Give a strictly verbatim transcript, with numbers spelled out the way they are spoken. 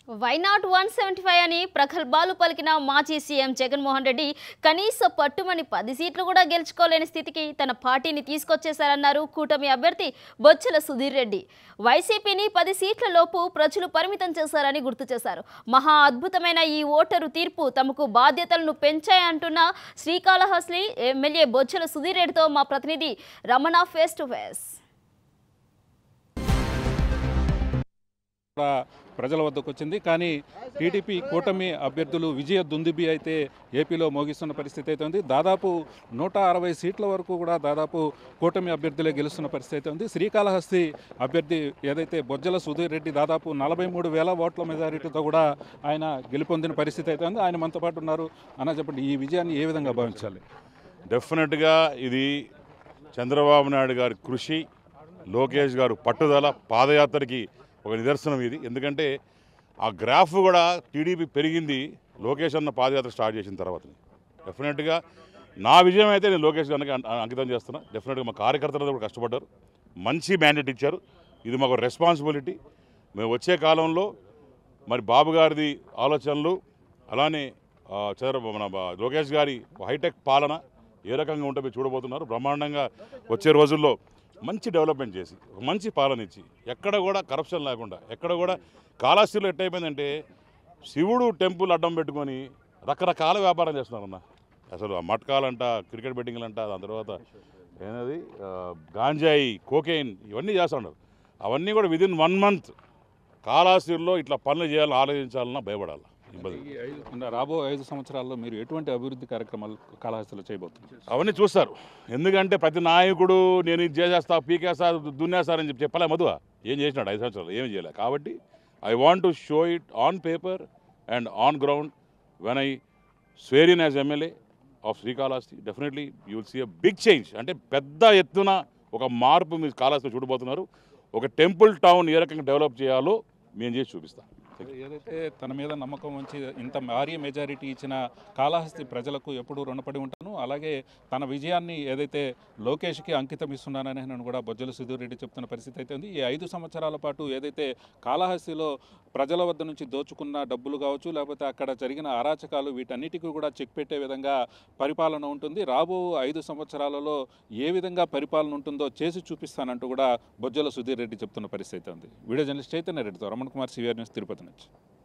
Why not one seventy five అని ప్రగల్భాలు పలికిన మాజీ సీఎం జగన్మోహన్ రెడ్డి కనీస పట్టుమని పది సీట్లు కూడా గెలుచుకోలేని స్థితికి తన పార్టీని తీసుకొచ్చేశారన్నారు కూటమి అభ్యర్థి బొజ్జల సుధీర్ రెడ్డి. వైసీపీని పది సీట్ల లోపు ప్రజలు పరిమితం చేశారని గుర్తు చేశారు. మహా అద్భుతమైన ఈ ఓటరు తీర్పు తమకు బాధ్యతలను పెంచాయంటున్న శ్రీకాళహస్తి ఎమ్మెల్యే బొజ్జల సుధీర్ రెడ్డితో మా ప్రతినిధి రమణ ఫేస్ టు ఫేస్. ప్రజల వద్దకు వచ్చింది. కానీ టీడీపీ కూటమి అభ్యర్థులు విజయ దుందుబి అయితే ఏపీలో మోగిస్తున్న పరిస్థితి అయితే ఉంది. దాదాపు నూట అరవై సీట్ల వరకు కూడా దాదాపు కూటమి అభ్యర్థులే గెలుస్తున్న పరిస్థితి అయితే ఉంది. శ్రీకాళహస్తి అభ్యర్థి ఏదైతే బొజ్జల సుధీర్ రెడ్డి దాదాపు నలభై మూడు వేల ఓట్ల మెజారిటీతో కూడా ఆయన గెలుపొందిన పరిస్థితి అయితే ఉంది. ఆయన మనతో పాటు ఉన్నారు. అన్న చెప్పండి, ఈ విజయాన్ని ఏ విధంగా భావించాలి? డెఫినెట్గా ఇది చంద్రబాబు నాయుడు గారి కృషి, లోకేష్ గారు పట్టుదల, పాదయాత్రకి ఒక నిదర్శనం ఇది. ఎందుకంటే ఆ గ్రాఫ్ కూడా టీడీపీ పెరిగింది లోకేష్ అన్న పాదయాత్ర స్టార్ట్ చేసిన తర్వాత. డెఫినెట్గా నా విజయం అయితే నేను లోకేష్ గారికి అంకితం చేస్తున్నా. డెఫినెట్గా మా కార్యకర్తలు కూడా కష్టపడ్డారు, మంచి మ్యాండేట్ ఇచ్చారు. ఇది మాకు రెస్పాన్సిబిలిటీ. మేము వచ్చే కాలంలో మరి బాబు గారిది ఆలోచనలు, అలానే చంద్ర మన లోకేష్ గారి హైటెక్ పాలన ఏ రకంగా ఉంటే మీరు చూడబోతున్నారు. బ్రహ్మాండంగా వచ్చే రోజుల్లో మంచి డెవలప్మెంట్ చేసి మంచి పాలన ఇచ్చి ఎక్కడ కూడా కరప్షన్ లేకుండా, ఎక్కడ కూడా కాళహస్తిలో ఎట్టయిపోయిందంటే శివుడు టెంపుల్ అడ్డం పెట్టుకొని రకరకాల వ్యాపారం చేస్తున్నారన్న. అసలు మట్కాలంట, క్రికెట్ బెట్టింగ్లంట, దాని తర్వాత ఏనది గాంజాయి, కోకెయిన్ ఇవన్నీ చేస్తున్నారు. అవన్నీ కూడా విదిన్ వన్ మంత్ కాళహస్తిలో ఇట్లా పనులు చేయాలని ఆలోచించాలన్నా భయపడాలి. రాబో ఐదు సంవత్సరాల్లో మీరు ఎటువంటి అభివృద్ధి కార్యక్రమాలు కాళహస్తిలో చేయబోతున్నారు? అవన్నీ చూస్తారు. ఎందుకంటే ప్రతి నాయకుడు నేను ఇది చేసేస్తా, పీకేస్తా, దున్నేస్తారని చెప్పి చెప్పలే. మధువ ఏం చేసినాడు ఐదు సంవత్సరాలు? ఏం చేయలే. కాబట్టి I want to show it on paper and on ground when I swear in as MLA of Srikalahasti. Definitely you will see a big change. అంటే పెద్ద ఎత్తున ఒక మార్పు మీరు కాళహస్తిలో చూడబోతున్నారు. ఒక టెంపుల్ టౌన్ ఏ రకంగా డెవలప్ చేయాలో మేము చేసి చూపిస్తాం. ఏదైతే తన మీద నమ్మకం ఉంచి ఇంత భారీ మెజారిటీ ఇచ్చిన కాళహస్తి ప్రజలకు ఎప్పుడూ రుణపడి ఉంటాను. అలాగే తన విజయాన్ని ఏదైతే లోకేష్కి అంకితం ఇస్తున్నానని నేను కూడా బొజ్జల సుధీర్ రెడ్డి చెప్తున్న పరిస్థితి అయితే ఉంది. ఈ ఐదు సంవత్సరాల పాటు ఏదైతే కాళహస్తిలో ప్రజల వద్ద నుంచి దోచుకున్న డబ్బులు కావచ్చు, లేకపోతే అక్కడ జరిగిన అరాచకాలు, వీటన్నిటికీ కూడా చెక్ పెట్టే విధంగా పరిపాలన ఉంటుంది. రాబో ఐదు సంవత్సరాలలో ఏ విధంగా పరిపాలన ఉంటుందో చేసి చూపిస్తానంటూ కూడా బొజ్జల సుధీర్ రెడ్డి చెప్తున్న పరిస్థితి ఉంది. వీడియో జర్నలిస్ట్ చైతన్య రెడ్డితో రమణ కుమార్, సివిఆర్ న్యూస్, తిరుపతి నుంచి.